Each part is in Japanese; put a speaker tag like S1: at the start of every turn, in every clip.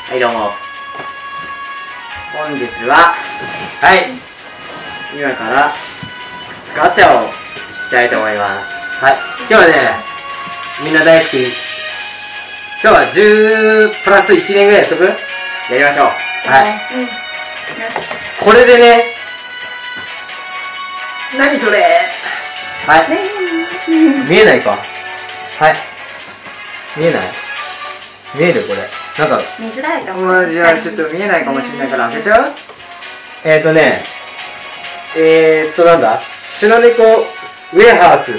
S1: はいどうも。本日は今からガチャを引きたいと思います。はい、今日はね、みんな大好き、今日は10プラス1年ぐらいやっとく？やりましょう。はい、よし。これでね、何それ。はい、見えないか。はい、見えない？見える？これなんか
S2: 見づらいかも。
S1: じゃあちょっと見えないかもしれないから開けちゃう？なんだ、白猫ウェハース。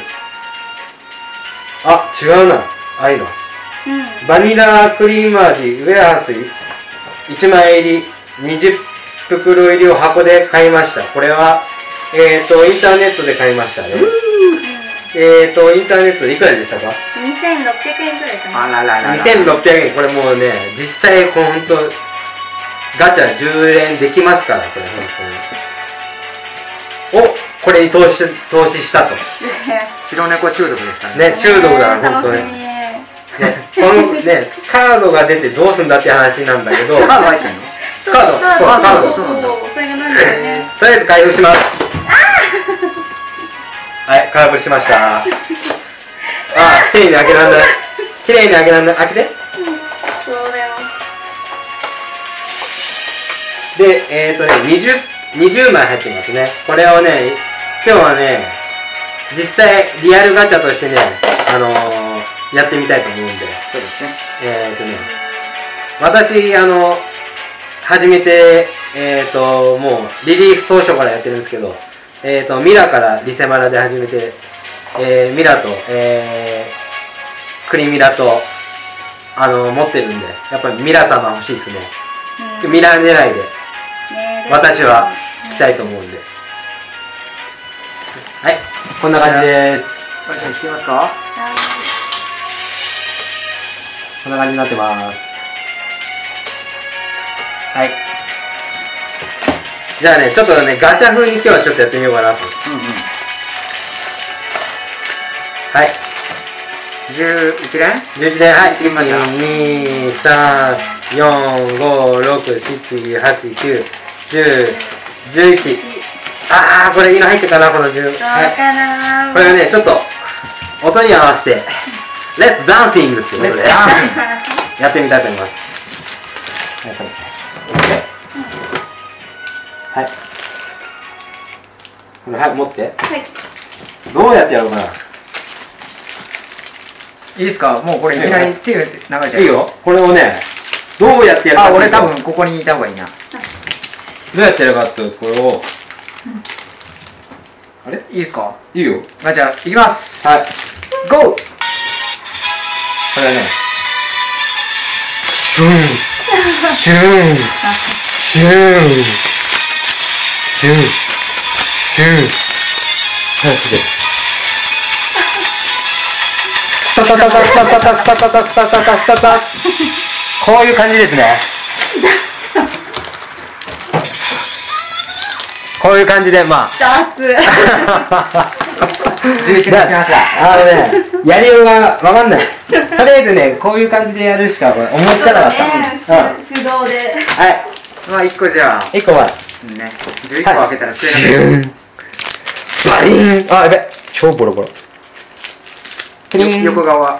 S1: あ、違うな。ああいうの、バニラクリーム味ウェハース1枚入り20袋入りを箱で買いました。これはインターネットで買いましたね。インターネットでいくらでしたか？
S2: 2600円くらいかな。
S1: あらららら、2600円。これもうね、実際こうほんとガチャ10連できますから、これほんとに。お、これに投資したと。白猫中毒ですからね。ね、中毒だな、ほんとに。ね、このね、カードが出てどうすんだって話なんだけど。カード入ってんの？カード、そうなんだ。
S2: それがなんだよね。
S1: とりあえず開封します。はい、開封しました。綺麗に開けらんない。綺麗に開けらんない。開けて。
S2: そうだよ。
S1: で、20枚入ってますね。これをね、今日はね、実際リアルガチャとしてね、やってみたいと思うんで。そうですね。私、始めて、もうリリース当初からやってるんですけど、ミラからリセマラで始めて、ミラと、クリミラと、持ってるんで、やっぱりミラ様欲しいですね。ミラ狙いで、私は引きたいと思うんで。はい、こんな感じです。まりちゃん引きますか？こんな感じになってます。はい。じゃあね、ちょっとね、ガチャ風に今日はちょっとやってみようかなと。はい。11連？ 11連、はい。1、2、3、4、5、6、7、8、9、10、11。これいいの入ってたな、この10。はい。これはね、ちょっと、音に合わせて、レッツダンシングっていうことで、やってみたいと思います。はい。これ、はい、持って。はい。どうやってやろうかな。
S3: いいですか？もうこれいきなり手が流れちゃう。
S1: いいよ。これをね、どうやってやるか。
S3: 俺多分ここにいた方がいいな。
S1: どうやってやるかっていうところを。あれ？
S3: いいですか？
S1: いいよ。
S3: じゃあ、いきます。
S1: はい。
S3: ゴー！こ
S1: れはね、シューン、シューン、シューン、シューン、シューン。はい、すげえ。スタタタタスタタタスタタタスタタタスタタ。こういう感じですね。こういう感じで、まあ。
S3: 11になってました。
S1: やりようがわかんない。とりあえずね、こういう感じでやるしか思いつかなかった。
S2: 手動で。
S1: はい。
S3: まあ1個じゃあ。
S1: 1個は。
S3: ね。11個開けたら吸えなくなる。
S1: バリーン。やべ。超ボロボロ。
S3: 横側。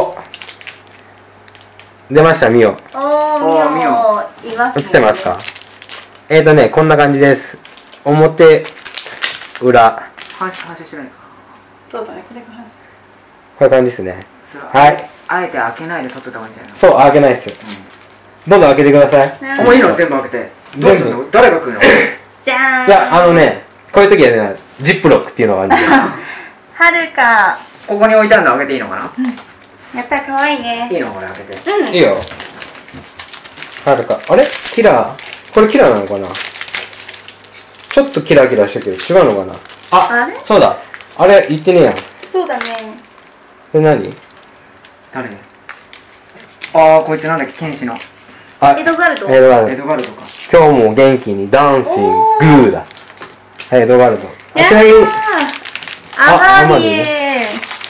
S1: 出ました、ミオ。
S2: ミオ。いますね。
S1: 映ってますか？こんな感じです。表、裏。
S3: 反射してないか。
S2: そうだね、これが反射。
S1: こういう感じですね。はい。
S3: あえて開けないで取ってた方がいいんじゃないの？
S1: そう、開けないです。どんどん開けてください。
S3: もういいの？全部開けて。どうするの？誰が食うの？
S2: じゃーん。
S1: いや、こういう時はね、ジップロックっていうのがあるんで。
S2: はるか。
S3: ここに置いてあるの開けていいのかな？
S2: やった、かわいいね。
S3: いいのこれ開けて。
S1: いいよ。はるか。あれ？キラー？これキラーなのかな？ちょっとキラキラしたけど違うのかな。
S2: あれ？
S1: そうだ。あれ言ってねえやん。
S2: そうだね。
S1: これ何？
S3: 誰？こいつなんだっけ？剣士の。
S2: エドガルド。
S3: エドガルドか。
S1: 今日も元気にダンシングーだ。はい、エドガルド。ちなみに
S2: アマリエ。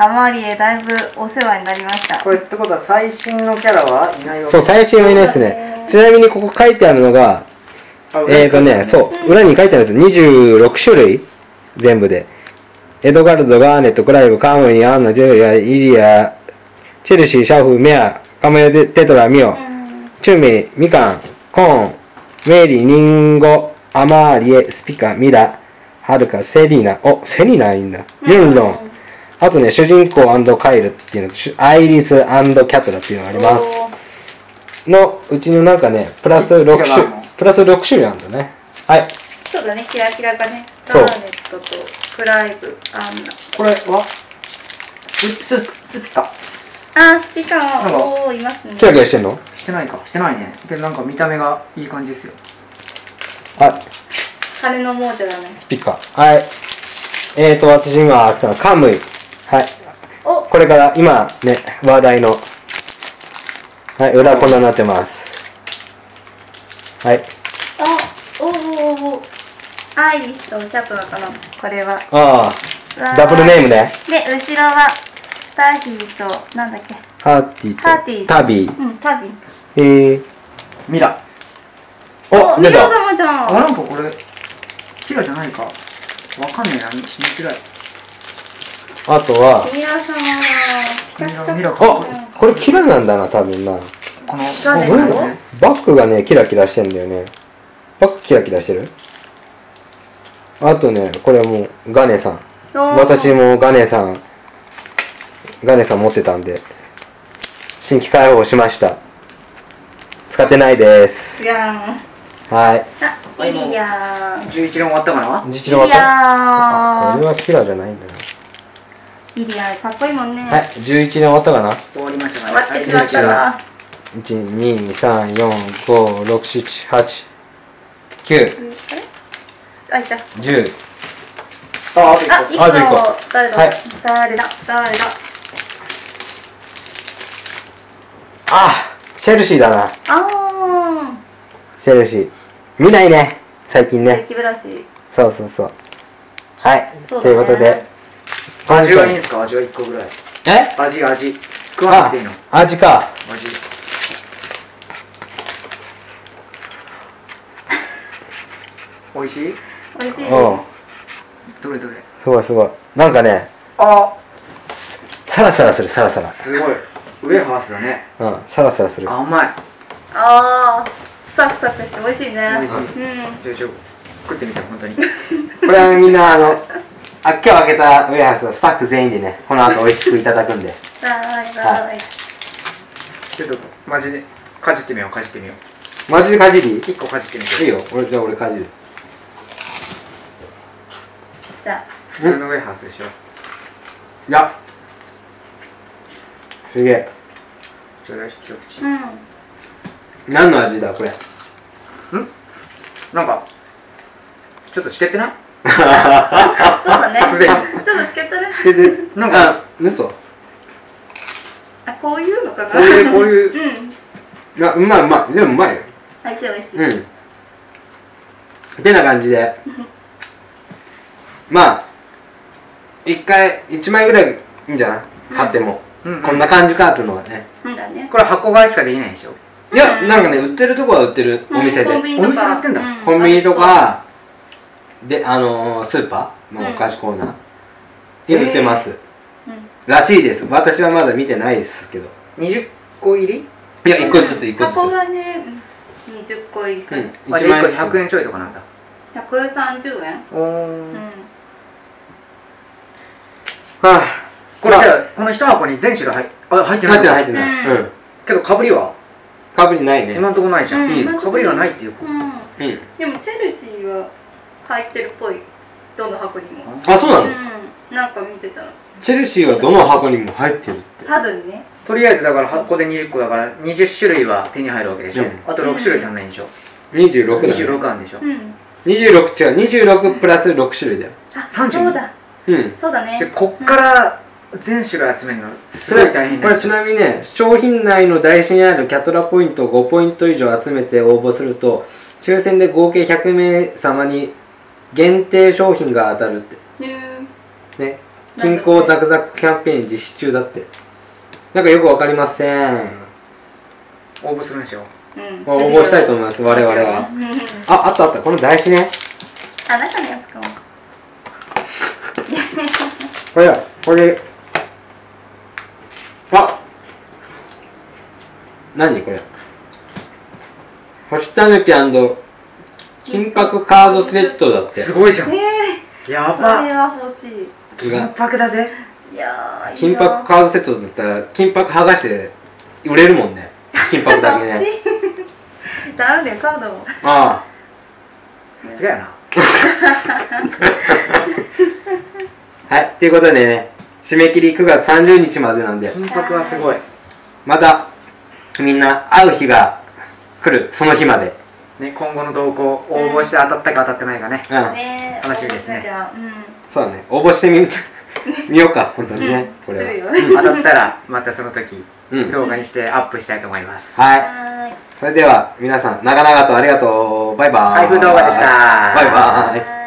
S2: アマリエだいぶお世話になりました。
S3: これってことは最新のキャラはいないわけ？
S1: そう、最新はいないですね。ちなみにここ書いてあるのが、そう、裏に書いてあるんです。26種類全部で。エドガルド、ガーネット、クライブ、カムニ、アンナ、ジェリア、イリア、チェルシー、シャフ、メア、カメレ、テトラ、ミオ、チュメイ、ミカン、コーン、メリー、ニンゴ、アマーリエ、スピカ、ミラ、ハルカ、セリナ、セリナいいんだ。ユンロン。あとね、主人公&カイルっていうのと、アイリス&キャットだっていうのがあります。のうちのなんかね、プラス6種類あるんだね。はい。
S2: そうだね、キラキラがね。
S1: そう
S2: ガーネットとクライブ、アンナ。
S3: これはスピカ。
S2: あ、スピカー、いますね。
S1: キラキラしてんの？
S3: してないか。してないね。けどなんか見た目がいい感じですよ。
S1: あ、
S2: 羽の亡者だね。
S1: スピカ。はい。私今来たのカムイ。はい。
S2: お、
S1: これから今ね、話題の。はい、裏こんなになってます。はい。
S2: アイリスとキャットだかな、これは。
S1: ああ、ダブルネームね。
S2: で、後ろは、タヒーと、なんだっけ。
S1: ハーティと
S2: ハーティ
S1: タビー。
S2: うん、タビ。
S3: ミラ。
S1: お、
S2: ミラ
S1: 出た。
S2: 様じゃん。
S3: あ、なんかこれキラじゃないか。わかんねえな。見づらい。
S1: あとは、
S2: ミラ様。
S3: ミラ
S1: これキラなんだな、多分な。
S3: この
S2: ガーネット
S3: ね。
S1: バッグがね、キラキラしてんだよね。バッグキラキラしてる？あとね、これはもうガネさん。私もガネさん持ってたんで、新規開放しました。使ってないです。
S2: じゃん。
S1: はい。
S2: あ、イリアー。
S3: 11連終わったかな。
S1: 実の終わった。これはキラじゃないんだな。
S2: イリアー、かっこいいもんね。
S1: はい、11年終わったかな。
S3: 終わりました
S2: 終わってしまったわ。
S1: 1、2、3、4、5、6、7、8、9、
S2: あ、いた。
S1: 10。
S3: あ、
S2: あ、一個
S1: あと一個
S2: 誰だ、
S1: はい
S2: 誰だ
S1: あ、チェルシーだな。
S2: あ
S1: チェルシー。見ないね、最近
S2: ー、
S1: ね。
S2: 敵ブラシ。
S1: そうそうそう。はい、
S2: そうだね
S1: ということで。
S3: 味はいいんですか？味は1個ぐらい。味食わなくていいの？
S1: 味か。
S3: 味。美味しい？
S2: 美味しい。
S1: うん。
S3: どれどれ？
S1: すごいすごい。なんかね、
S3: あ、
S1: サラサラする、サラサラ。
S3: すごい。ウエハースだね。
S1: うん、サラサラする。
S3: 甘い。
S2: あー、サクサクして美味しいね。
S3: 美味しい。
S2: うん。
S3: ちょ食ってみて本当に。
S1: これはみんな今日開けたウェアハウスはスタッフ全員でね、この後美味しくいただくんで。
S2: バイバイ。
S3: ちょっとマジでかじってみよう。
S1: マジでかじり？い
S3: 1個かじってみて。
S1: いよ。じゃあ俺かじる。
S2: じゃあ、
S3: 普通のウエハースでしょ。
S1: いや。すげえ。
S3: ちょうだい一口。
S2: うん。
S1: 何の味だこれ？
S3: なんかちょっとしけってない？
S2: そうだね。
S3: すでに
S2: ちょっとしけったね。
S3: なんか
S1: 嘘？
S2: あ、こういうのかな。
S3: こういう。
S2: うん。
S1: いや、うまいうまい。でもうまいよ。
S2: 美味しい美味しい。
S1: うん。ってな感じで。まあ、1枚ぐらいいいんじゃない？買っても。こんな感じかっつうのがね。
S2: うんだね。
S3: これ箱買いしかできないでしょ。
S1: いや、なんかね、売ってるとこは売ってる。お店で。
S2: コンビニとか。
S3: お店で売ってんだ
S2: う
S1: コンビニと。か、で、スーパーのお菓子コーナーで売ってます。
S2: うん。
S1: らしいです。私はまだ見てないですけど。
S3: 20個入り？
S1: いや、1個ずつ1個ずつ。
S2: 箱がね、20個入りか。
S1: うん、
S3: あ、
S1: 1
S3: じゃあ1個
S1: 万円ずつ。
S3: 100円ちょいとかなんだ。
S2: 130円。
S3: おー。
S2: うん。
S1: はぁ、
S3: これじゃあこの1箱に全種類入ってない。
S1: 入ってない。うん。
S3: けどかぶりは
S1: かぶりないね。
S3: 今んとこないじゃん。
S2: うん
S3: かぶりがないっていう。
S2: うん。
S1: うん。
S2: でもチェルシーは入ってるっぽい。どの箱にも。
S1: あ、そうなの？
S2: うん。なんか見てたら。
S1: チェルシーはどの箱にも入ってるって。
S2: 多分ね。
S3: とりあえずだから箱で20個だから20種類は手に入るわけでしょ。
S1: うん
S3: あと6種類足んないんでしょ。
S1: 26だね。
S3: 26あるんでしょ。
S2: うん。
S1: 26違う。26プラス6種類だよ。
S2: あ、
S3: 32
S2: そうだ。
S1: うん。
S2: そうだね
S3: じゃ。あこっから全種類集めるのすごい大変
S1: これちなみにね、商品内の台紙にあるキャトラポイントを5ポイント以上集めて応募すると、抽選で合計100名様に限定商品が当たるって。ね。 金庫ザクザクキャンペーン実施中だって。なんかよくわかりません。
S3: 応募するんでしょ。
S1: 応募したいと思います我々は。あったこの台紙ね。
S2: あ、中のやつかも。
S1: これ何これ、星たぬき&金箔カードセットだって。
S3: すごいじゃん。やば。
S2: これは欲しい。
S3: 金箔だぜ。
S2: いやー、
S1: 金箔カードセットだったら金箔剥がして売れるもんね。金箔だけね。
S2: ダメだよ、カードも。
S1: あ
S3: さすがやな。
S1: はい、ということでね、締め切り9月30日までなんで、
S3: 金箔はすごい。
S1: またみんな会う日が来る、その日まで
S3: ね、今後の動向、応募して当たったか当たってないかね。楽しみですね。
S1: そうだね、応募してみようか、本当にね。これは
S3: 当たったらまたその時動画にしてアップしたいと思います。
S1: はい、それでは皆さん長々とありがとう。バイバーイ。
S3: 開封動画でした。
S1: バイバーイ。